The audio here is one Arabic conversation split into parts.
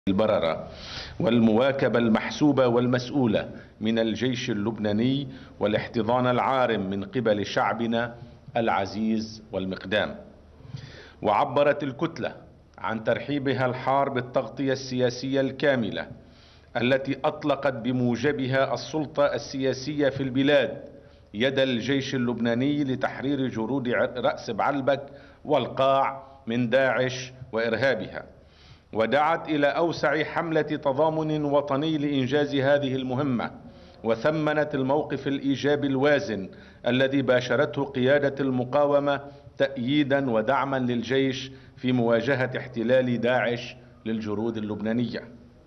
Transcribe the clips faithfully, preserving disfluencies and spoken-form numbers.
البررة والمواكبة المحسوبة والمسؤولة من الجيش اللبناني والاحتضان العارم من قبل شعبنا العزيز والمقدام. وعبرت الكتلة عن ترحيبها الحار بالتغطية السياسية الكاملة التي أطلقت بموجبها السلطة السياسية في البلاد يد الجيش اللبناني لتحرير جرود رأس بعلبك والقاع من داعش وإرهابها، ودعت إلى أوسع حملة تضامن وطني لإنجاز هذه المهمة، وثمنت الموقف الإيجابي الوازن الذي باشرته قيادة المقاومة تأييدا ودعما للجيش في مواجهة احتلال داعش للجرود اللبنانية.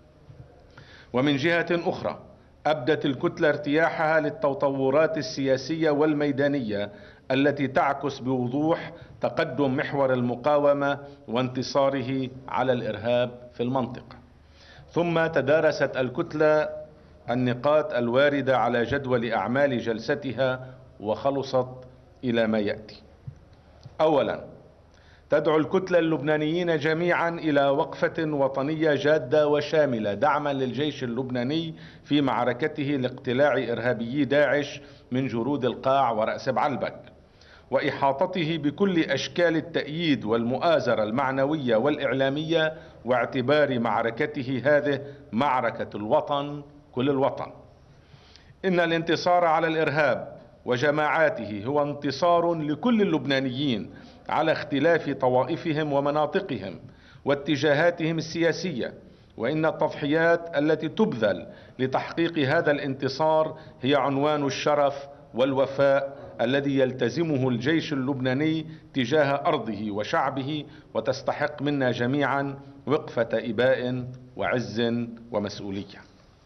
ومن جهة أخرى أبدت الكتلة ارتياحها للتطورات السياسية والميدانية التي تعكس بوضوح تقدم محور المقاومة وانتصاره على الإرهاب في المنطقة. ثم تدارست الكتلة النقاط الواردة على جدول أعمال جلستها وخلصت إلى ما يأتي. أولا، تدعو الكتلة اللبنانيين جميعا إلى وقفة وطنية جادة وشاملة دعما للجيش اللبناني في معركته لاقتلاع إرهابيي داعش من جرود القاع ورأس بعلبك، وإحاطته بكل أشكال التأييد والمؤازرة المعنوية والإعلامية، واعتبار معركته هذه معركة الوطن كل الوطن. إن الانتصار على الإرهاب وجماعاته هو انتصار لكل اللبنانيين على اختلاف طوائفهم ومناطقهم واتجاهاتهم السياسية، وإن التضحيات التي تبذل لتحقيق هذا الانتصار هي عنوان الشرف والوفاء الذي يلتزمه الجيش اللبناني تجاه أرضه وشعبه، وتستحق منا جميعا وقفة إباء وعز ومسؤولية.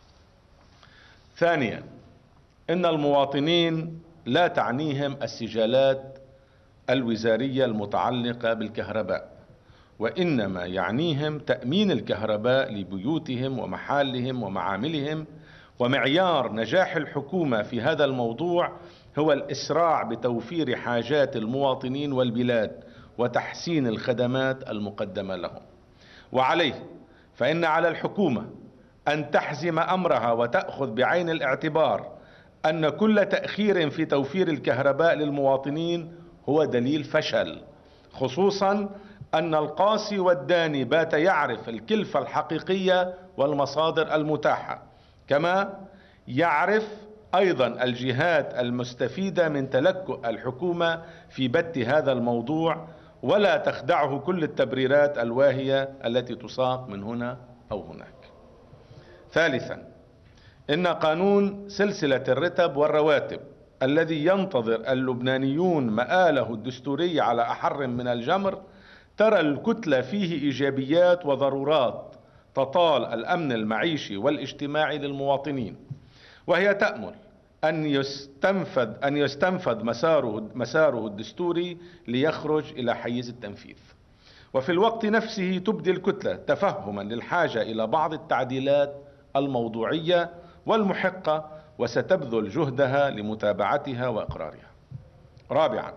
ثانيا، إن المواطنين لا تعنيهم السجالات الوزارية المتعلقة بالكهرباء، وإنما يعنيهم تأمين الكهرباء لبيوتهم ومحالهم ومعاملهم، ومعيار نجاح الحكومة في هذا الموضوع هو الإسراع بتوفير حاجات المواطنين والبلاد وتحسين الخدمات المقدمة لهم. وعليه فإن على الحكومة أن تحزم أمرها وتأخذ بعين الاعتبار أن كل تأخير في توفير الكهرباء للمواطنين هو دليل فشل، خصوصا أن القاصي والداني بات يعرف الكلفة الحقيقية والمصادر المتاحة، كما يعرف أيضا الجهات المستفيدة من تلكؤ الحكومة في بت هذا الموضوع، ولا تخدعه كل التبريرات الواهية التي تساق من هنا أو هناك. ثالثا، إن قانون سلسلة الرتب والرواتب الذي ينتظر اللبنانيون مآله الدستوري على أحر من الجمر ترى الكتلة فيه إيجابيات وضرورات تطال الأمن المعيشي والاجتماعي للمواطنين، وهي تأمل أن يستنفذ أن يستنفذ مساره مساره الدستوري ليخرج إلى حيز التنفيذ. وفي الوقت نفسه تبدي الكتلة تفهما للحاجة إلى بعض التعديلات الموضوعية والمحقة، وستبذل جهدها لمتابعتها وإقرارها. رابعا،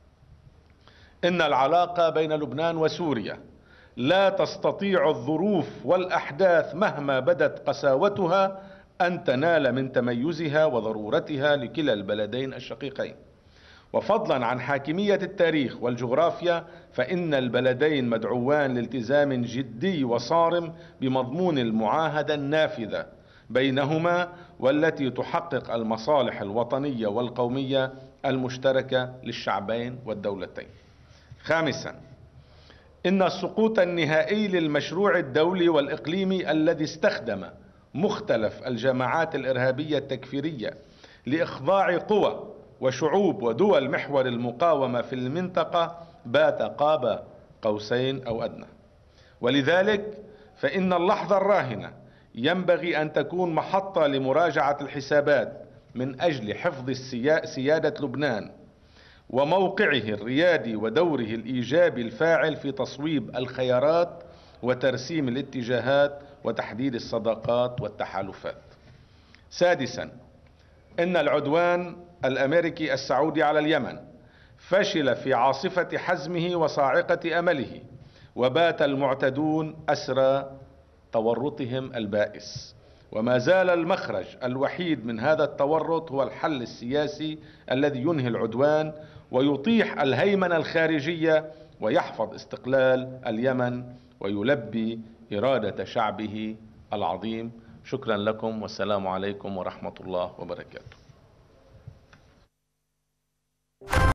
إن العلاقة بين لبنان وسوريا لا تستطيع الظروف والأحداث مهما بدت قساوتها أن تنال من تميزها وضرورتها لكلا البلدين الشقيقين. وفضلا عن حاكمية التاريخ والجغرافيا، فإن البلدين مدعوان لالتزام جدي وصارم بمضمون المعاهدة النافذة بينهما والتي تحقق المصالح الوطنية والقومية المشتركة للشعبين والدولتين. خامسا، إن السقوط النهائي للمشروع الدولي والإقليمي الذي استخدم مختلف الجماعات الإرهابية التكفيرية لإخضاع قوى وشعوب ودول محور المقاومة في المنطقة بات قاب قوسين أو أدنى. ولذلك فإن اللحظة الراهنة ينبغي أن تكون محطة لمراجعة الحسابات من أجل حفظ سيادة لبنان وموقعه الريادي ودوره الإيجابي الفاعل في تصويب الخيارات وترسيم الاتجاهات وتحديد الصداقات والتحالفات. سادسا، إن العدوان الأمريكي السعودي على اليمن فشل في عاصفة حزمه وصاعقة أمله، وبات المعتدون أسرى تورطهم البائس، وما زال المخرج الوحيد من هذا التورط هو الحل السياسي الذي ينهي العدوان ويطيح الهيمنة الخارجية ويحفظ استقلال اليمن ويلبي إرادة شعبه العظيم. شكرا لكم والسلام عليكم ورحمة الله وبركاته.